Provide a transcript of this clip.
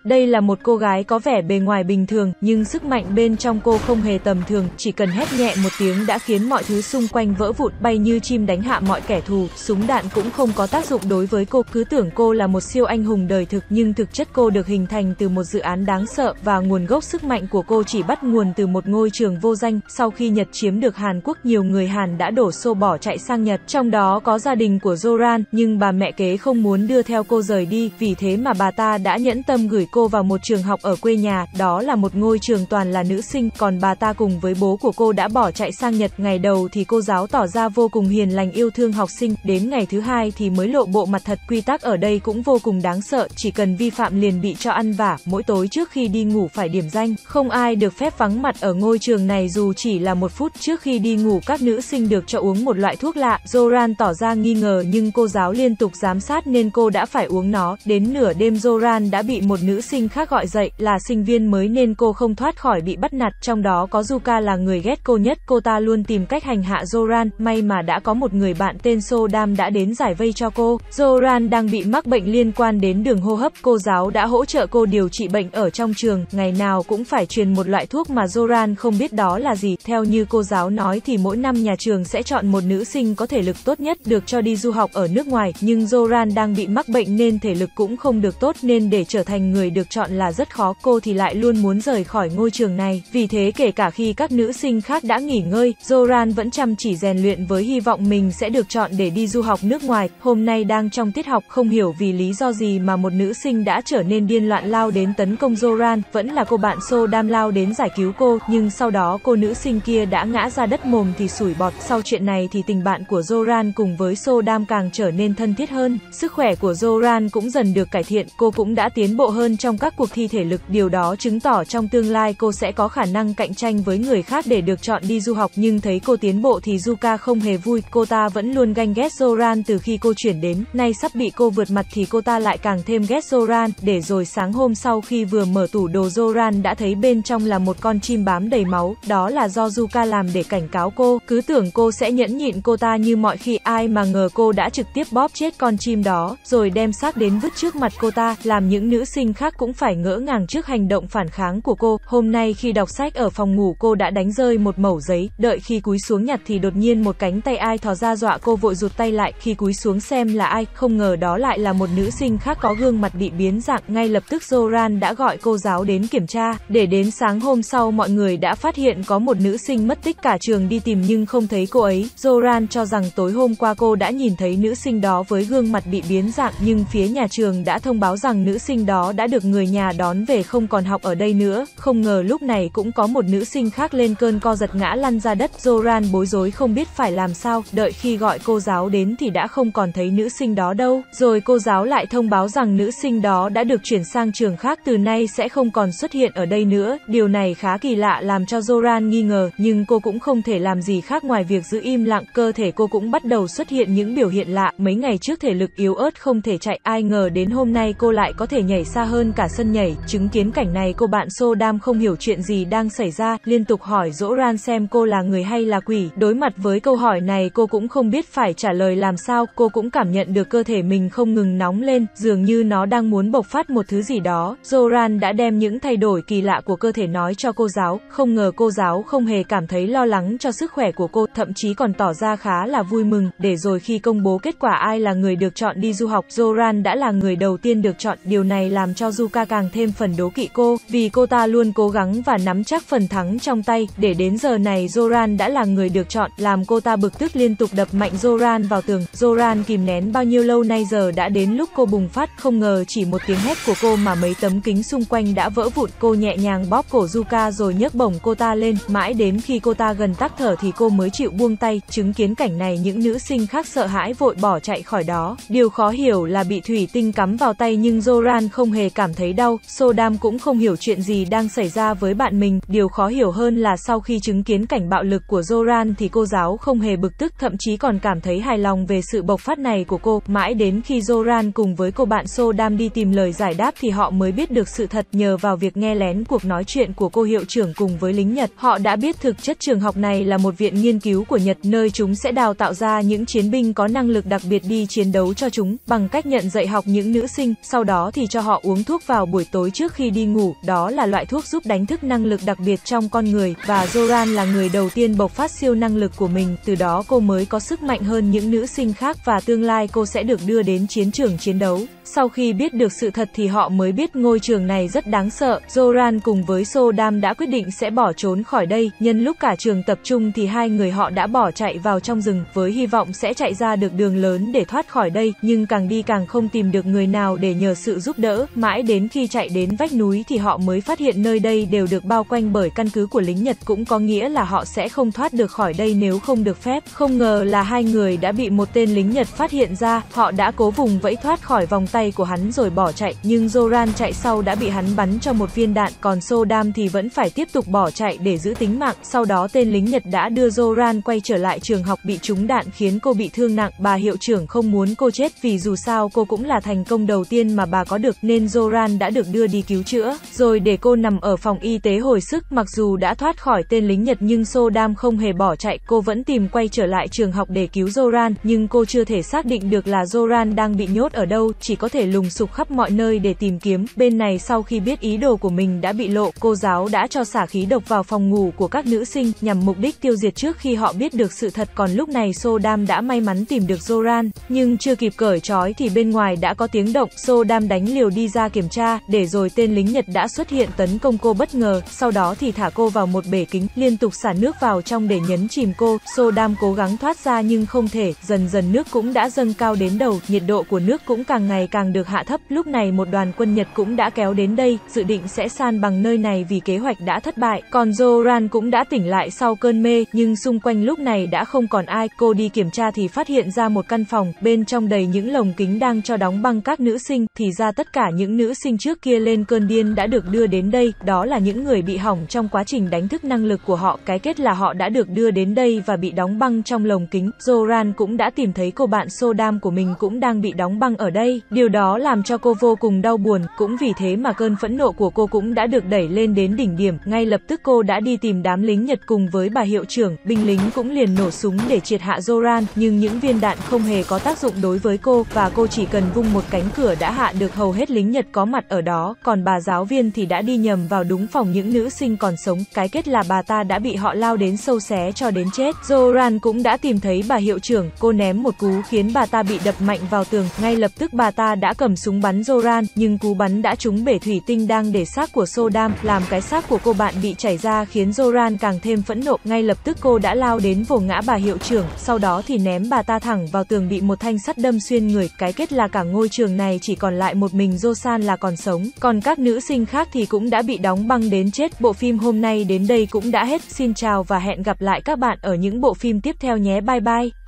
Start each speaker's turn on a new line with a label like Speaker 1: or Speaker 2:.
Speaker 1: Đây là một cô gái có vẻ bề ngoài bình thường, nhưng sức mạnh bên trong cô không hề tầm thường, chỉ cần hét nhẹ một tiếng đã khiến mọi thứ xung quanh vỡ vụn, bay như chim đánh hạ mọi kẻ thù, súng đạn cũng không có tác dụng đối với cô, cứ tưởng cô là một siêu anh hùng đời thực, nhưng thực chất cô được hình thành từ một dự án đáng sợ, và nguồn gốc sức mạnh của cô chỉ bắt nguồn từ một ngôi trường vô danh. Sau khi Nhật chiếm được Hàn Quốc, nhiều người Hàn đã đổ xô bỏ chạy sang Nhật, trong đó có gia đình của Joran, nhưng bà mẹ kế không muốn đưa theo cô rời đi, vì thế mà bà ta đã nhẫn tâm gửi cô vào một trường học ở quê nhà, đó là một ngôi trường toàn là nữ sinh, còn bà ta cùng với bố của cô đã bỏ chạy sang Nhật. Ngày đầu thì cô giáo tỏ ra vô cùng hiền lành yêu thương học sinh, đến ngày thứ hai thì mới lộ bộ mặt thật. Quy tắc ở đây cũng vô cùng đáng sợ, chỉ cần vi phạm liền bị cho ăn vả, mỗi tối trước khi đi ngủ phải điểm danh, không ai được phép vắng mặt ở ngôi trường này dù chỉ là 1 phút. Trước khi đi ngủ các nữ sinh được cho uống một loại thuốc lạ, Joran tỏ ra nghi ngờ nhưng cô giáo liên tục giám sát nên cô đã phải uống nó. Đến nửa đêm Joran đã bị một nữ sinh khác gọi dậy, là sinh viên mới nên cô không thoát khỏi bị bắt nạt, trong đó có Yuka là người ghét cô nhất, cô ta luôn tìm cách hành hạ Joran, may mà đã có một người bạn tên Sodam đã đến giải vây cho cô. Joran đang bị mắc bệnh liên quan đến đường hô hấp, cô giáo đã hỗ trợ cô điều trị bệnh ở trong trường, ngày nào cũng phải truyền một loại thuốc mà Joran không biết đó là gì. Theo như cô giáo nói thì mỗi năm nhà trường sẽ chọn một nữ sinh có thể lực tốt nhất được cho đi du học ở nước ngoài, nhưng Joran đang bị mắc bệnh nên thể lực cũng không được tốt, nên để trở thành người được chọn là rất khó. Cô thì lại luôn muốn rời khỏi ngôi trường này, vì thế kể cả khi các nữ sinh khác đã nghỉ ngơi, Joran vẫn chăm chỉ rèn luyện với hy vọng mình sẽ được chọn để đi du học nước ngoài. Hôm nay đang trong tiết học, không hiểu vì lý do gì mà một nữ sinh đã trở nên điên loạn lao đến tấn công Joran, vẫn là cô bạn Sodam lao đến giải cứu cô, nhưng sau đó cô nữ sinh kia đã ngã ra đất mồm thì sủi bọt. Sau chuyện này thì tình bạn của Joran cùng với Sodam càng trở nên thân thiết hơn, sức khỏe của Joran cũng dần được cải thiện, cô cũng đã tiến bộ hơn trong các cuộc thi thể lực, điều đó chứng tỏ trong tương lai cô sẽ có khả năng cạnh tranh với người khác để được chọn đi du học. Nhưng thấy cô tiến bộ thì Yuka không hề vui, cô ta vẫn luôn ganh ghét Joran từ khi cô chuyển đến, nay sắp bị cô vượt mặt thì cô ta lại càng thêm ghét Joran. Để rồi sáng hôm sau khi vừa mở tủ đồ, Joran đã thấy bên trong là một con chim bám đầy máu, đó là do Yuka làm để cảnh cáo cô, cứ tưởng cô sẽ nhẫn nhịn cô ta như mọi khi, ai mà ngờ cô đã trực tiếp bóp chết con chim đó, rồi đem xác đến vứt trước mặt cô ta, làm những nữ sinh khác cũng phải ngỡ ngàng trước hành động phản kháng của cô. Hôm nay khi đọc sách ở phòng ngủ, cô đã đánh rơi một mẩu giấy, đợi khi cúi xuống nhặt thì đột nhiên một cánh tay ai thò ra dọa cô vội rụt tay lại, khi cúi xuống xem là ai, không ngờ đó lại là một nữ sinh khác có gương mặt bị biến dạng. Ngay lập tức Joran đã gọi cô giáo đến kiểm tra, để đến sáng hôm sau mọi người đã phát hiện có một nữ sinh mất tích, cả trường đi tìm nhưng không thấy cô ấy. Joran cho rằng tối hôm qua cô đã nhìn thấy nữ sinh đó với gương mặt bị biến dạng, nhưng phía nhà trường đã thông báo rằng nữ sinh đó đã được người nhà đón về không còn học ở đây nữa. Không ngờ lúc này cũng có một nữ sinh khác lên cơn co giật ngã lăn ra đất. Joran bối rối không biết phải làm sao, đợi khi gọi cô giáo đến thì đã không còn thấy nữ sinh đó đâu. Rồi cô giáo lại thông báo rằng nữ sinh đó đã được chuyển sang trường khác, từ nay sẽ không còn xuất hiện ở đây nữa. Điều này khá kỳ lạ làm cho Joran nghi ngờ, nhưng cô cũng không thể làm gì khác ngoài việc giữ im lặng. Cơ thể cô cũng bắt đầu xuất hiện những biểu hiện lạ, mấy ngày trước thể lực yếu ớt không thể chạy, ai ngờ đến hôm nay cô lại có thể nhảy xa hơn cả sân nhảy. Chứng kiến cảnh này, cô bạn Sodam không hiểu chuyện gì đang xảy ra, liên tục hỏi Joran xem cô là người hay là quỷ. Đối mặt với câu hỏi này, cô cũng không biết phải trả lời làm sao. Cô cũng cảm nhận được cơ thể mình không ngừng nóng lên, dường như nó đang muốn bộc phát một thứ gì đó. Joran đã đem những thay đổi kỳ lạ của cơ thể nói cho cô giáo, không ngờ cô giáo không hề cảm thấy lo lắng cho sức khỏe của cô, thậm chí còn tỏ ra khá là vui mừng. Để rồi khi công bố kết quả ai là người được chọn đi du học, Joran đã là người đầu tiên được chọn. Điều này làm cho Yuka càng thêm phần đố kỵ cô, vì cô ta luôn cố gắng và nắm chắc phần thắng trong tay. Để đến giờ này Joran đã là người được chọn, làm cô ta bực tức liên tục đập mạnh Joran vào tường. Joran kìm nén bao nhiêu lâu nay giờ đã đến lúc cô bùng phát, không ngờ chỉ một tiếng hét của cô mà mấy tấm kính xung quanh đã vỡ vụn. Cô nhẹ nhàng bóp cổ Yuka rồi nhấc bổng cô ta lên, mãi đến khi cô ta gần tắc thở thì cô mới chịu buông tay. Chứng kiến cảnh này, những nữ sinh khác sợ hãi vội bỏ chạy khỏi đó. Điều khó hiểu là bị thủy tinh cắm vào tay nhưng Joran không hề cảm thấy đau. Sodam cũng không hiểu chuyện gì đang xảy ra với bạn mình. Điều khó hiểu hơn là sau khi chứng kiến cảnh bạo lực của Joran thì cô giáo không hề bực tức, thậm chí còn cảm thấy hài lòng về sự bộc phát này của cô. Mãi đến khi Joran cùng với cô bạn Sodam đi tìm lời giải đáp thì họ mới biết được sự thật. Nhờ vào việc nghe lén cuộc nói chuyện của cô hiệu trưởng cùng với lính Nhật, họ đã biết thực chất trường học này là một viện nghiên cứu của Nhật, nơi chúng sẽ đào tạo ra những chiến binh có năng lực đặc biệt đi chiến đấu cho chúng, bằng cách nhận dạy học những nữ sinh, sau đó thì cho họ uống thuốc thuốc vào buổi tối trước khi đi ngủ, đó là loại thuốc giúp đánh thức năng lực đặc biệt trong con người, và Zoran là người đầu tiên bộc phát siêu năng lực của mình, từ đó cô mới có sức mạnh hơn những nữ sinh khác và tương lai cô sẽ được đưa đến chiến trường chiến đấu. Sau khi biết được sự thật thì họ mới biết ngôi trường này rất đáng sợ. Zoran cùng với Sodam đã quyết định sẽ bỏ trốn khỏi đây. Nhân lúc cả trường tập trung thì hai người họ đã bỏ chạy vào trong rừng, với hy vọng sẽ chạy ra được đường lớn để thoát khỏi đây, nhưng càng đi càng không tìm được người nào để nhờ sự giúp đỡ. Mãi đến khi chạy đến vách núi thì họ mới phát hiện nơi đây đều được bao quanh bởi căn cứ của lính Nhật, cũng có nghĩa là họ sẽ không thoát được khỏi đây nếu không được phép. Không ngờ là hai người đã bị một tên lính Nhật phát hiện ra. Họ đã cố vùng vẫy thoát khỏi vòng tay của hắn rồi bỏ chạy, nhưng Zoran chạy sau đã bị hắn bắn cho một viên đạn, còn Sodam thì vẫn phải tiếp tục bỏ chạy để giữ tính mạng. Sau đó tên lính Nhật đã đưa Zoran quay trở lại trường học, bị trúng đạn khiến cô bị thương nặng. Bà hiệu trưởng không muốn cô chết vì dù sao cô cũng là thành công đầu tiên mà bà có được, nên Zoran đã được đưa đi cứu chữa, rồi để cô nằm ở phòng y tế hồi sức. Mặc dù đã thoát khỏi tên lính Nhật nhưng Sodam không hề bỏ chạy, cô vẫn tìm quay trở lại trường học để cứu Zoran, nhưng cô chưa thể xác định được là Zoran đang bị nhốt ở đâu, chỉ có thể lùng sục khắp mọi nơi để tìm kiếm. Bên này sau khi biết ý đồ của mình đã bị lộ, cô giáo đã cho xả khí độc vào phòng ngủ của các nữ sinh, nhằm mục đích tiêu diệt trước khi họ biết được sự thật. Còn lúc này Sodam đã may mắn tìm được Zoran, nhưng chưa kịp cởi trói thì bên ngoài đã có tiếng động. Sodam đánh liều đi ra kiểm tra, để rồi tên lính Nhật đã xuất hiện tấn công cô bất ngờ, sau đó thì thả cô vào một bể kính, liên tục xả nước vào trong để nhấn chìm cô. Sodam cố gắng thoát ra nhưng không thể, dần dần nước cũng đã dâng cao đến đầu, nhiệt độ của nước cũng càng ngày càng được hạ thấp. Lúc này một đoàn quân Nhật cũng đã kéo đến đây, dự định sẽ san bằng nơi này vì kế hoạch đã thất bại. Còn Zoran cũng đã tỉnh lại sau cơn mê, nhưng xung quanh lúc này đã không còn ai. Cô đi kiểm tra thì phát hiện ra một căn phòng, bên trong đầy những lồng kính đang cho đóng băng các nữ sinh. Thì ra tất cả những nữ sinh trước kia lên cơn điên đã được đưa đến đây, đó là những người bị hỏng trong quá trình đánh thức năng lực của họ. Cái kết là họ đã được đưa đến đây và bị đóng băng trong lồng kính. Zoran cũng đã tìm thấy cô bạn Sodam của mình cũng đang bị đóng băng ở đây. Điều đó làm cho cô vô cùng đau buồn, cũng vì thế mà cơn phẫn nộ của cô cũng đã được đẩy lên đến đỉnh điểm. Ngay lập tức cô đã đi tìm đám lính Nhật cùng với bà hiệu trưởng, binh lính cũng liền nổ súng để triệt hạ Zoran, nhưng những viên đạn không hề có tác dụng đối với cô, và cô chỉ cần vung một cánh cửa đã hạ được hầu hết lính Nhật có mặt ở đó. Còn bà giáo viên thì đã đi nhầm vào đúng phòng những nữ sinh còn sống, cái kết là bà ta đã bị họ lao đến sâu xé cho đến chết. Zoran cũng đã tìm thấy bà hiệu trưởng, cô ném một cú khiến bà ta bị đập mạnh vào tường. Ngay lập tức bà ta đã cầm súng bắn Zoran, nhưng cú bắn đã trúng bể thủy tinh đang để xác của Sodam, làm cái xác của cô bạn bị chảy ra khiến Zoran càng thêm phẫn nộ. Ngay lập tức cô đã lao đến vồ ngã bà hiệu trưởng, sau đó thì ném bà ta thẳng vào tường, bị một thanh sắt đâm xuyên người. Cái kết là cả ngôi trường này chỉ còn lại một mình Josan là còn sống, còn các nữ sinh khác thì cũng đã bị đóng băng đến chết. Bộ phim hôm nay đến đây cũng đã hết. Xin chào và hẹn gặp lại các bạn ở những bộ phim tiếp theo nhé. Bye bye.